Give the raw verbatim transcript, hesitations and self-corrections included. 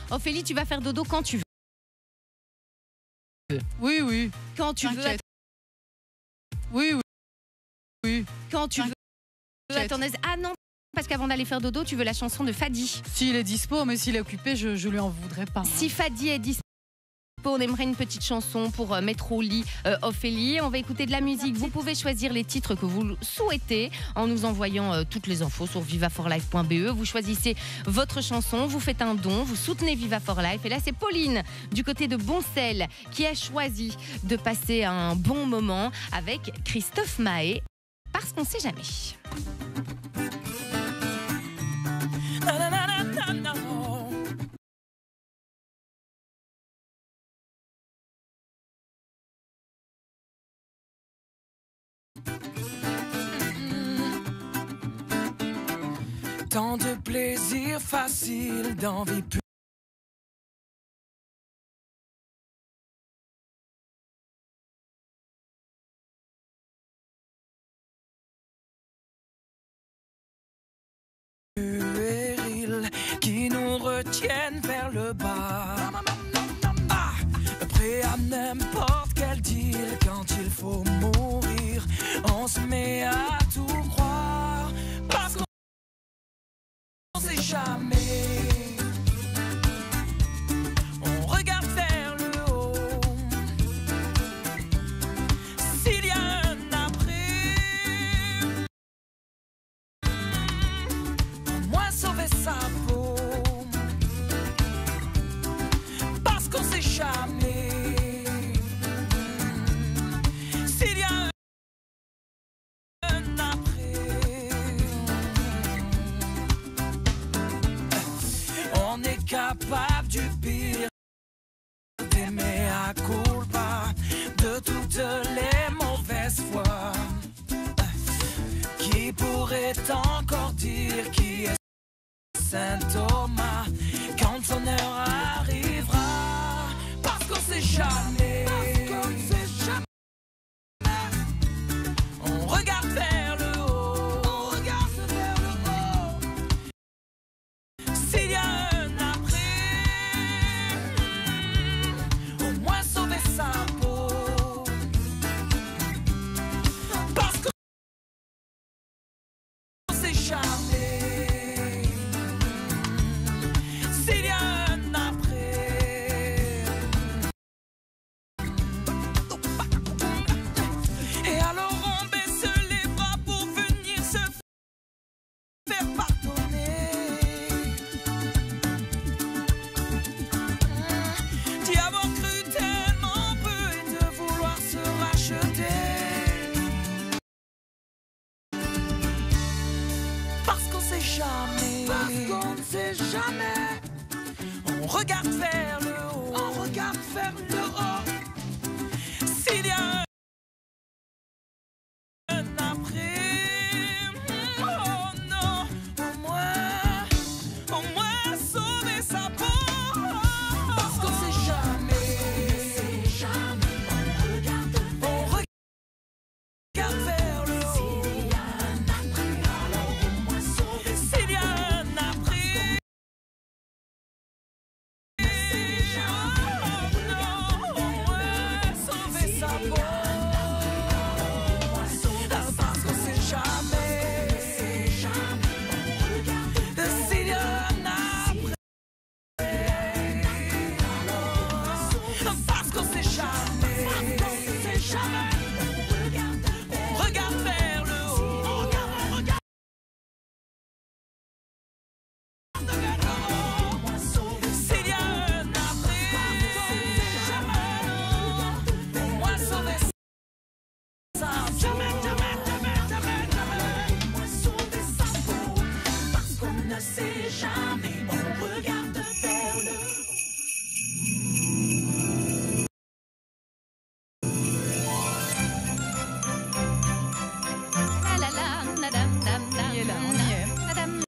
Ophélie, tu vas faire dodo quand tu veux. Oui, oui. Quand tu veux. T'inquiète. Oui, oui. Oui. Quand tu veux. À T'inquiète. ton aise. Ah non, parce qu'avant d'aller faire dodo, tu veux la chanson de Fadi. S'il est dispo, mais s'il est occupé, je, je lui en voudrais pas. hein. Si Fadi est dispo, on aimerait une petite chanson pour euh, mettre au lit euh, Ophélie. On va écouter de la musique. Vous pouvez choisir les titres que vous souhaitez en nous envoyant euh, toutes les infos sur viva for life point b e. Vous choisissez votre chanson, vous faites un don, vous soutenez Viva for Life. Et là, c'est Pauline du côté de Boncel qui a choisi de passer un bon moment avec Christophe Maé. Parce qu'on sait jamais. Tant de plaisir facile, d'envie plus. Puéril, qui nous retiennent vers le bas. Ah, prêt à n'importe quel deal quand il faut mourir. On se met à tout croire parce qu'on sait jamais. On regarde vers le haut. S'il y a un après, au moins sauver sa peau. Parce qu'on sait jamais. S'il y a un après, on est capable du pire, d'aimer à culpa, de toutes les mauvaises fois. Qui pourrait encore dire qui est Saint Thomas quand son heure arrivera? Parce qu'on sait jamais. On regarde vers le haut. On regarde vers le haut. S'il y a un après, au moins sauver sa peau. Parce qu'on sait jamais. S'il y a un après. Et alors on baisse les bras pour venir se faire pardonner. D'y avoir cru tellement peu et de vouloir se racheter. Parce qu'on sait jamais. Parce qu'on ne sait jamais. On regarde vers